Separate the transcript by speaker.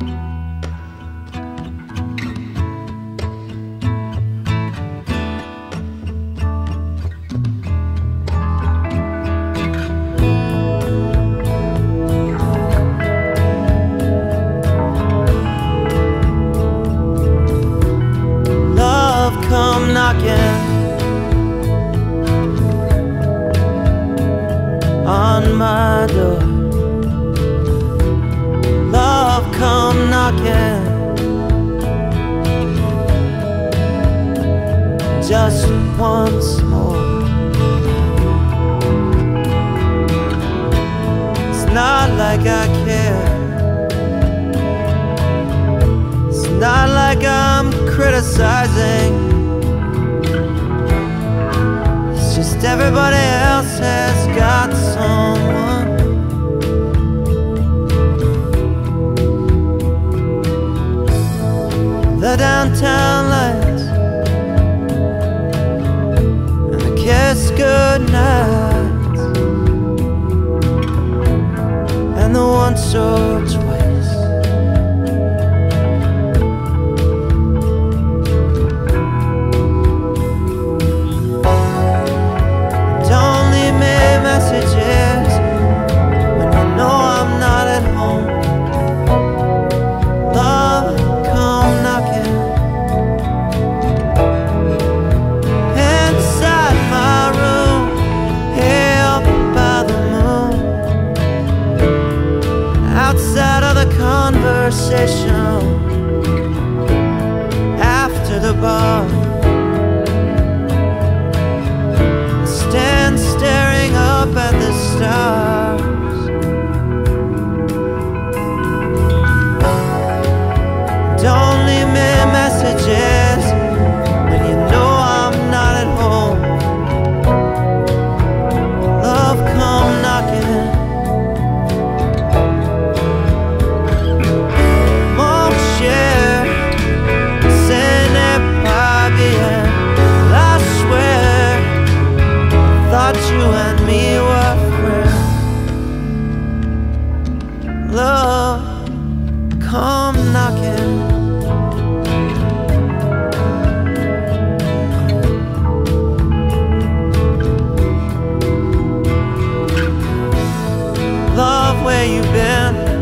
Speaker 1: Come knocking on my door. Love, come knocking just once more. It's not like I care. It's not like I'm criticizing. Just everybody else has got someone. The downtown lights and the kiss goodnights and the once or twice. Messages when you know I'm not at home. Love, come knocking inside my room, here up by the moon, outside of the conversation, after the bar. Stand staring up at the stars. Don't leave me messages when you know I'm not at home. Love, come knocking. Mon cher, ce n'est pas bien. I swear, thought you and me were friends. Love, come knocking. Love, where you been?